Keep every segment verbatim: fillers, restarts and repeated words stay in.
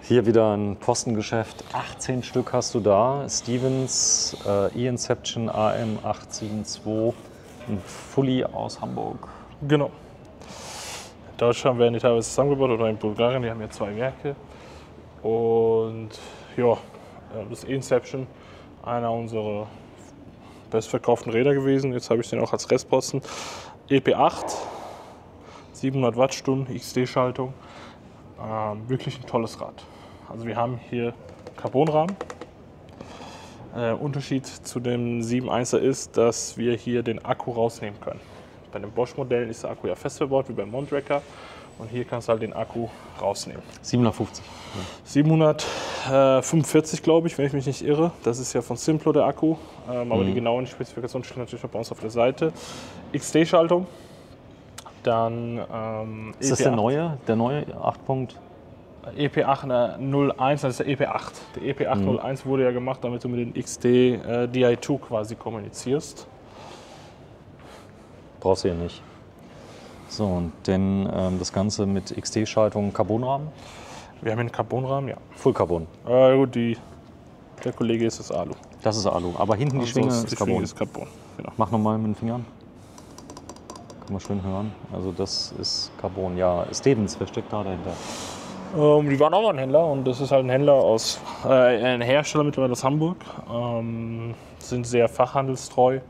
Hier wieder ein Postengeschäft. achtzehn Stück hast du da. Stevens, äh, E-Inception A M acht sieben zwei, ein Fully aus Hamburg. Genau. In Deutschland werden die teilweise zusammengebaut oder in Bulgarien, die haben ja zwei Werke. Und ja, das E-Inception, einer unserer bestverkauften Räder gewesen. Jetzt habe ich den auch als Restposten. E P acht, siebenhundert Wattstunden, X D-Schaltung. Ähm, wirklich ein tolles Rad. Also wir haben hier Carbonrahmen. Äh, Unterschied zu dem sieben eins er ist, dass wir hier den Akku rausnehmen können. Bei den Bosch-Modellen ist der Akku ja fest verbaut, wie beim Montracker. Und hier kannst du halt den Akku rausnehmen. siebenhundertfünfzig. siebenhundertfünfundvierzig, glaube ich, wenn ich mich nicht irre. Das ist ja von Simplo der Akku. Ähm, aber Mhm. die genauen Spezifikationen stehen natürlich auch bei uns auf der Seite. X D-Schaltung. Dann ähm, Ist das der neue, der neue acht Punkt? E P acht null eins, das ist der E P acht. Der E P acht null eins wurde ja gemacht, damit du mit dem X D äh, D I zwei quasi kommunizierst. Brauchst du hier nicht. So, und dann ähm, das Ganze mit X D-Schaltung, Carbonrahmen? Wir haben einen Carbonrahmen, ja. Full Carbon. Äh, gut, die, der Kollege ist das Alu. Das ist Alu. Aber hinten die Also Schwinge die ist Schwinge Carbon. ist Carbon. Genau. Mach nochmal mit den Fingern. Kann man schön hören. Also das ist Carbon. Ja, Stevens, wer steckt da dahinter? Ähm, die waren auch mal ein Händler und das ist halt ein Händler aus, äh, ein Hersteller mittlerweile aus Hamburg. Ähm, sind sehr fachhandelstreu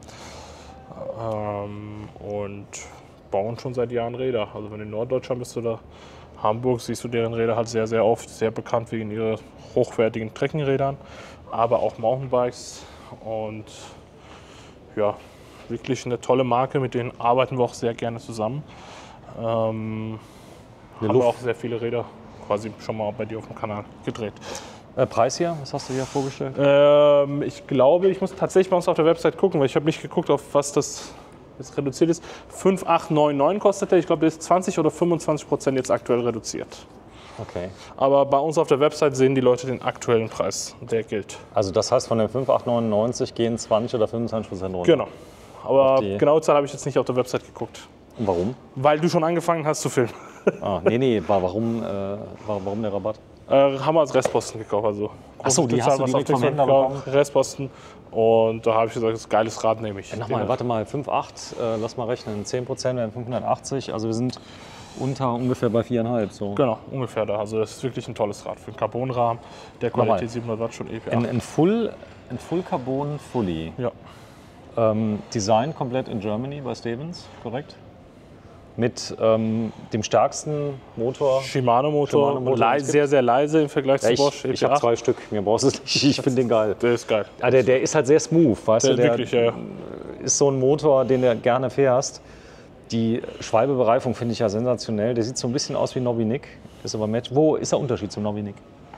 ähm, und bauen schon seit Jahren Räder. Also wenn du in Norddeutschland bist oder Hamburg, siehst du deren Räder halt sehr, sehr oft. Sehr bekannt wegen ihrer hochwertigen Trekkingrädern, aber auch Mountainbikes und ja, wirklich eine tolle Marke, mit denen arbeiten wir auch sehr gerne zusammen. Ähm, haben wir auch sehr viele Räder quasi schon mal bei dir auf dem Kanal gedreht. Äh, Preis hier, was hast du hier vorgestellt? Ähm, ich glaube, ich muss tatsächlich bei uns auf der Website gucken, weil ich habe nicht geguckt, auf was das jetzt reduziert ist. fünf acht neun neun kostet der, ich glaube, der ist zwanzig oder fünfundzwanzig Prozent jetzt aktuell reduziert. Okay. Aber bei uns auf der Website sehen die Leute den aktuellen Preis, der gilt. Also das heißt, von den fünf acht neunundneunzig gehen zwanzig oder fünfundzwanzig Prozent runter? Genau. Aber Auf die- genaue Zahl habe ich jetzt nicht auf der Website geguckt. Und warum? Weil du schon angefangen hast zu filmen. Ah, nee, nee, war, warum, äh, war, warum der Rabatt? Äh, haben wir als Restposten gekauft. Also Ach so, die Großteil, hast du was direkt auf vom dem Händler gekauft, Restposten. Und da habe ich gesagt, das ist ein geiles Rad nehme ich. Nochmal, warte mal, fünf acht, äh, lass mal rechnen, zehn Prozent wären fünfhundertachtzig, also wir sind unter ungefähr bei vier Komma fünf. So. Genau, ungefähr da. Also das ist wirklich ein tolles Rad für einen Carbonrahmen. Der Nochmal. Qualität siebenhundert Watt schon E P acht. Ein, ein, Full, ein Full Carbon Fully. Ja. Ähm, Design komplett in Germany bei Stevens, korrekt? Mit ähm, dem stärksten Motor. Shimano-Motor, Shimano-Motor, lei- den es sehr, sehr leise im Vergleich Ja, zu ich Bosch. ich habe zwei Stück, mir brauchst du es nicht. Ich finde den geil. Der ist geil. Ja, der, der ist halt sehr smooth, weißt Der du? Der wirklich, ja, ja. ist so ein Motor, den du gerne fährst. Die Schwalbebereifung finde ich ja sensationell. Der sieht so ein bisschen aus wie Nobby Nick. Ist aber Match. Wo ist der Unterschied zum Nobby Nick?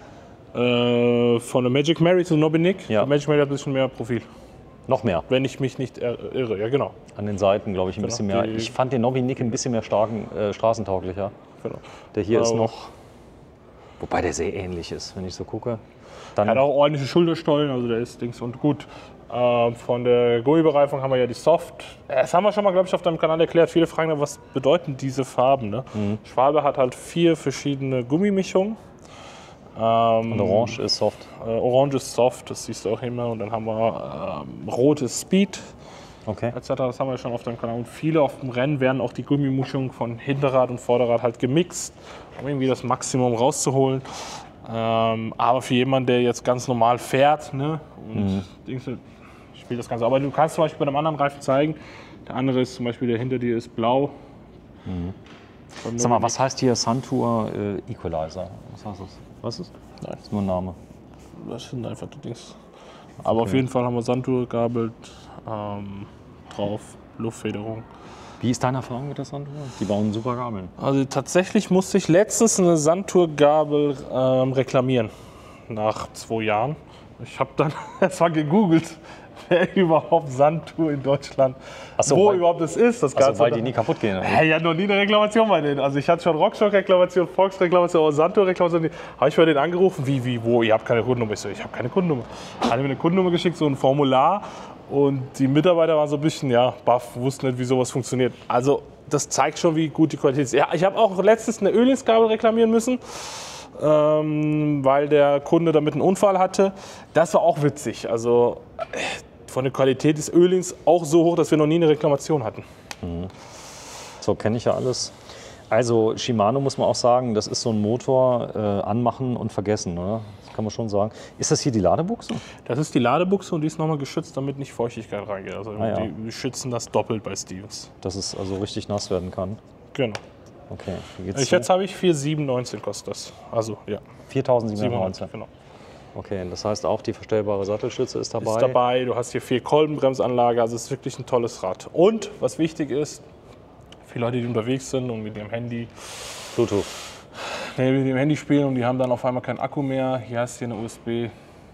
Äh, von der Magic Mary zu Nobby Nick. Ja. Die Magic Mary hat ein bisschen mehr Profil. Noch mehr. Wenn ich mich nicht ir- irre, ja genau. An den Seiten, glaube ich, ein Genau, bisschen mehr. die- Ich fand den Nobby Nick ein bisschen mehr starken, äh, straßentauglicher. genau. Der hier ist Aber- noch. Wobei der sehr ähnlich ist, wenn ich so gucke. Dann, Er hat auch ordentliche Schulterstollen, also der ist Dings und gut. Ähm, von der Gummibereifung haben wir ja die Soft. Das haben wir schon mal, glaube ich, auf deinem Kanal erklärt. Viele fragen dann, was bedeuten diese Farben? Ne? Mhm. Schwalbe hat halt vier verschiedene Gummimischungen. Ähm, und Orange ist soft. Äh, Orange ist Soft, das siehst du auch immer. Und dann haben wir ähm, Rot ist Speed, Okay. et cetera. Das haben wir schon auf deinem Kanal. Und viele auf dem Rennen werden auch die Gummimischung von Hinterrad und Vorderrad halt gemixt, um irgendwie das Maximum rauszuholen. Ähm, aber für jemanden, der jetzt ganz normal fährt, ne, und Mhm. Dings, spielt das Ganze. Aber du kannst zum Beispiel bei einem anderen Reifen zeigen. Der andere ist zum Beispiel, der hinter dir ist blau. Mhm. Beim Sag mal, Nobby was heißt hier Suntour äh, Equalizer? Was heißt das? Was ist? Nein. Das ist nur ein Name. Nick, das sind einfach die Dings. Aber auf jeden Fall haben wir Santur gabelt ähm, drauf, Luftfederung. Wie ist deine Erfahrung mit der Suntour? Die bauen super Gabeln. Also tatsächlich musste ich letztens eine Santur-Gabel ähm, reklamieren. Nach zwei Jahren. Ich habe dann erst mal gegoogelt, wer überhaupt Santur in Deutschland, Ach so, wo weil- überhaupt es ist. Das Also Ganze. weil die nie kaputt gehen. oder? Hey, ich hatte noch nie eine Reklamation bei denen. Also ich hatte schon Rockshock-Reklamation, Volks-Reklamation, aber Santur-Reklamation. Habe ich bei denen angerufen, wie, wie, wo, ihr habt keine Kundennummer. Ich so, ich habe keine Kundennummer. Hat mir eine Kundennummer geschickt, so ein Formular. Und die Mitarbeiter waren so ein bisschen, ja, baff, wussten nicht, wie sowas funktioniert. Also das zeigt schon, wie gut die Qualität ist. Ja, ich habe auch letztens eine Ölinsgabel reklamieren müssen. ähm, weil der Kunde damit einen Unfall hatte. Das war auch witzig. Also von der Qualität des Ölings auch so hoch, dass wir noch nie eine Reklamation hatten. Mhm. So kenne ich ja alles. Also Shimano muss man auch sagen, das ist so ein Motor, äh, anmachen und vergessen, oder? Das kann man schon sagen. Ist das hier die Ladebuchse? Das ist die Ladebuchse und die ist nochmal geschützt, damit nicht Feuchtigkeit reingeht. Also Ah, ja. die schützen das doppelt bei Stevens. Dass es also richtig nass werden kann. Genau. Okay, wie geht's Ich zu? jetzt habe ich vier Komma siebenundneunzig kostet das. Also ja, viertausendsiebenhundertneunzehn. genau. Okay, das heißt auch die verstellbare Sattelstütze ist dabei. Ist dabei. Du hast hier vier Kolbenbremsanlage, also es ist wirklich ein tolles Rad. Und was wichtig ist, für Leute, die unterwegs sind und mit ihrem Handy, Bluetooth. nee, mit dem Handy spielen und die haben dann auf einmal keinen Akku mehr. Hier hast du hier eine U S B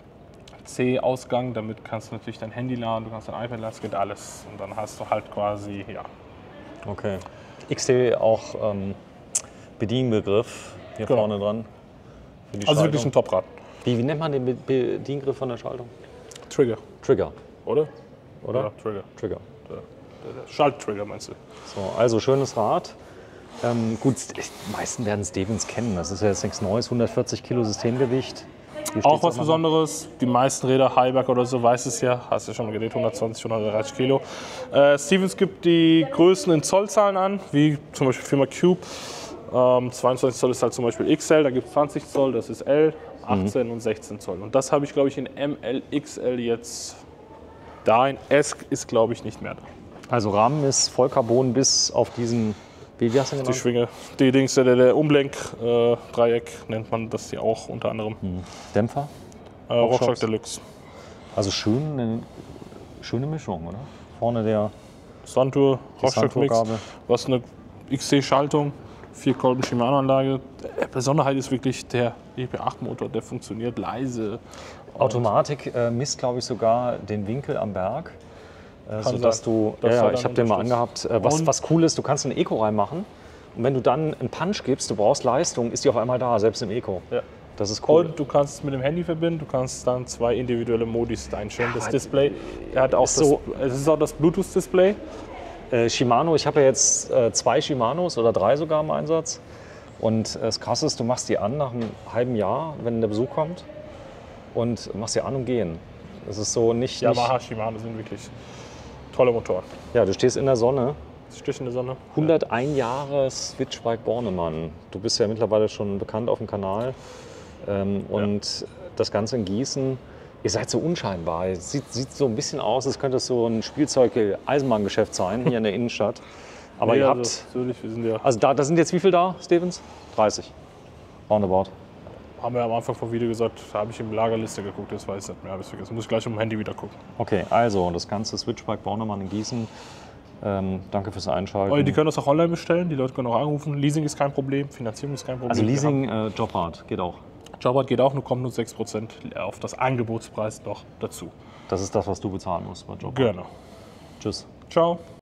C Ausgang, damit kannst du natürlich dein Handy laden, du kannst dein iPad laden, das geht alles. Und dann hast du halt quasi, ja. Okay. X T auch ähm, Bedienbegriff hier Genau. vorne dran. Für die Also Schaltung. wirklich ein Top-Rad. Wie, wie nennt man den Be- Bediengriff von der Schaltung? Trigger, Trigger, oder? oder? Ja, Trigger. Trigger. Der, der, der Schalttrigger meinst du? So, also schönes Rad. Ähm, gut, die meisten werden Stevens kennen. Das ist ja jetzt nichts Neues. hundertvierzig Kilo Systemgewicht. Hier Auch steht's was mal. Besonderes. Die meisten Räder, Heiberg oder so, weiß es ja. Hast du schon mal geredet, hundertzwanzig, hundertdreißig Kilo. Äh, Stevens gibt die Größen in Zollzahlen an, wie zum Beispiel Firma Cube. Ähm, zweiundzwanzig Zoll ist halt zum Beispiel X L, da gibt es zwanzig Zoll, das ist L, achtzehn und sechzehn Zoll. Und das habe ich, glaube ich, in M L, X L jetzt da. In S ist, glaube ich, nicht mehr da. Also Rahmen ist Vollcarbon bis auf diesen, wie, wie hast du den Die genannt? Schwinge, die Dings, der, der Umlenk-Dreieck nennt man das hier auch unter anderem. Dämpfer. Äh, Rockshock Rockshocks. Deluxe. Also schön, eine schöne Mischung, oder? Vorne der Santur, Die Rockshock-Mix, Santur-Gabel. was eine X C-Schaltung, vier Kolben Shimano-Anlage. Die Besonderheit ist wirklich der E P acht Motor, der funktioniert leise. Automatik äh, misst, glaube ich, sogar den Winkel am Berg. Äh, sodass sein. du, Das ja, soll ja, ich dann habe den mal unterstützt. angehabt. Äh, was, Und- was cool ist, du kannst ein Eco reinmachen. Und wenn du dann einen Punch gibst, du brauchst Leistung, ist die auf einmal da, selbst im Eco. Ja. Das ist cool. Und du kannst es mit dem Handy verbinden, du kannst dann zwei individuelle Modis einstellen. Das Display, der hat auch ist so- das, es ist auch das Bluetooth-Display. Äh, Shimano, ich habe ja jetzt äh, zwei Shimanos oder drei sogar im Einsatz. Und äh, das Krasse ist, du machst die an nach einem halben Jahr, wenn der Besuch kommt. Und machst die an und gehen. Das ist so nicht. nicht Yamaha, Shimano sind wirklich tolle Motoren. ja, du stehst in der Sonne. Stich in der Sonne. hunderteins Jahre Switchbike Bornemann. Du bist ja mittlerweile schon bekannt auf dem Kanal. Ähm, und das Ganze in Gießen. Ihr seid so unscheinbar. Es sieht, sieht so ein bisschen aus, als könnte es so ein Spielzeug-Eisenbahngeschäft sein, hier in der Innenstadt. Aber Nee, ihr also, habt. natürlich, wir sind ja, Also da, da sind jetzt wie viel da, Stevens? dreißig. Roundabout. haben wir am Anfang vom Video gesagt, da habe ich in Lagerliste geguckt, das weiß ich nicht mehr, habe ich vergessen. Muss ich gleich auf dem Handy wieder gucken. Okay, also das ganze Switchbike Bornemann in Gießen. Ähm, danke fürs Einschalten. Aber die können das auch online bestellen, die Leute können auch anrufen. Leasing ist kein Problem, Finanzierung ist kein Problem. also Wir Leasing, äh, Jobrad geht auch. haben- Jobrad geht auch, nur kommt nur sechs Prozent auf das Angebotspreis noch dazu. Das ist das, was du bezahlen musst bei Jobrad. Genau. Tschüss. Ciao.